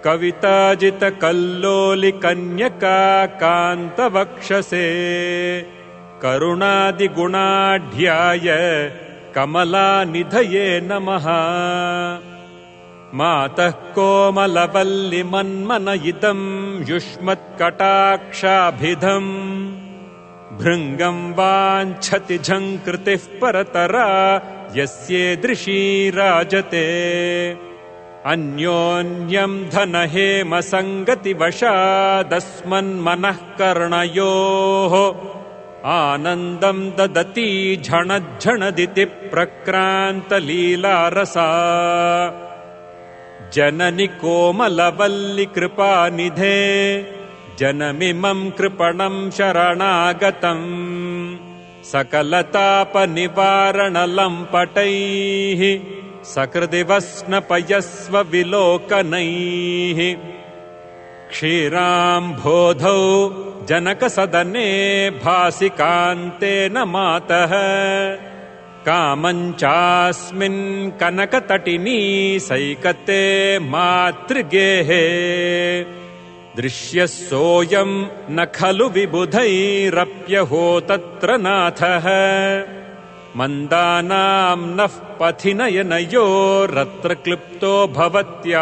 कविताजितकल्लोलिकन्यका कान्तवक्षसे करुणादिगुणाढ्याय कमलानिधये नमः। मातः कोमलवल्लिमन्मनयितं युष्मत्कटाक्षाभिधम् भृङ्गं वाञ्छति झङ्कृतिः परतरा यस्येदृशी राजते। अन्योन्यं धनहेमसङ्गतिवशादस्मन्मनः कर्णयोः आनन्दं ददती झणज्झणदिति प्रक्रान्तलीलारसा। जननि कोमलवल्लिकृपानिधे जनमिमं कृपणं शरणागतम् सकलतापनिवारणलम्पटैः सकृदिवस्नपयस्व विलोकनैः। क्षीराम्भोधौ जनकसदने भासिकान्तेन मातः कामञ्चास्मिन् कनकतटिनी सैकते मातृगेहे। दृश्यः सोऽयं न खलु विबुधैरप्यहो तत्र नाथः मन्दानां नः पथि नयनयोरत्र क्लिप्तो भवत्या।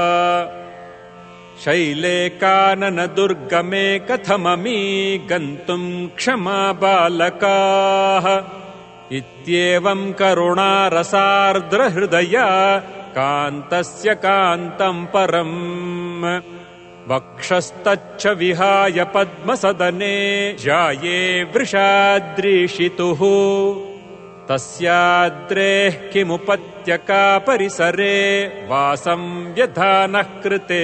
शैले काननदुर्गमे कथममी गन्तुं क्षमा बालकाः। इत्येवं करुणारसार्द्रहृदया कान्तस्य कान्तं परम् वक्षस्तच्च विहाय पद्मसदने जाये वृषाद्रीषितुः। तस्याद्रेः किमुपत्यका परिसरे वासं व्यधानः कृते।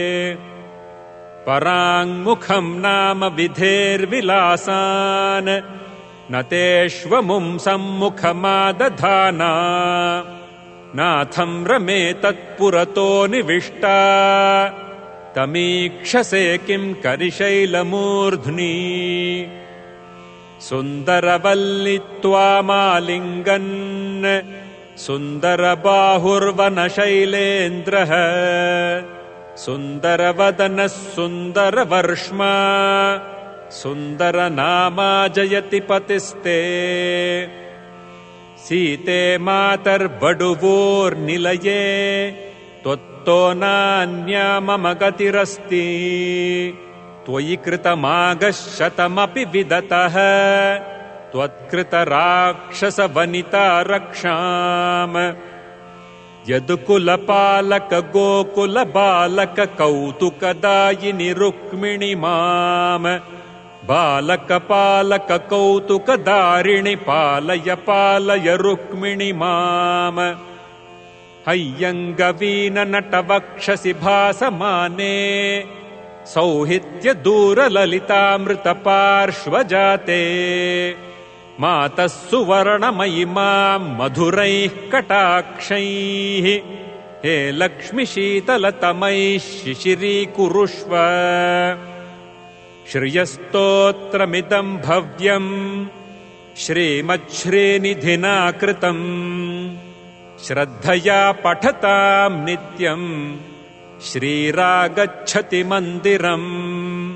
पराङ्मुखं नाम विधेर्विलासान् न तेष्वमुं सम्मुखमादधाना। नाथं रमे तत्पुरतो निविष्टा तमीक्षसे किं करिशैलमूर्ध्नि। सुन्दरवल्लि त्वामालिङ्गन् सुन्दरबाहुर्वनशैलेन्द्रः सुन्दरवदनः सुन्दरवर्ष्मा सुन्दरनामा जयति पतिस्ते। सीते मातर्बडुवोर्निलये त्वत्तो नान्या मम गतिरस्ति। त्वयि कृतमागः शतमपि विदतः त्वत्कृतराक्षसवनिता रक्षाम। यदुकुलपालक गोकुलबालक कौतुकदायिनि रुक्मिणि माम। बालकपालक कौतुकदारिणि पालय पालय रुक्मिणि माम। हैय्यङ्गवीननटवक्षसि भासमाने सौहित्यदूरललितामृतपार्श्वजाते। मातः सुवर्णमयि मां मधुरैः कटाक्षैः हे लक्ष्मि शीतलतमैः शिशिरीकुरुष्व। श्रियस्तोत्रमिदं भव्यं श्रीमच्छ्रीनिधिना कृतम् श्रद्धया पठतां नित्यं श्रीरागच्छति मन्दिरम्।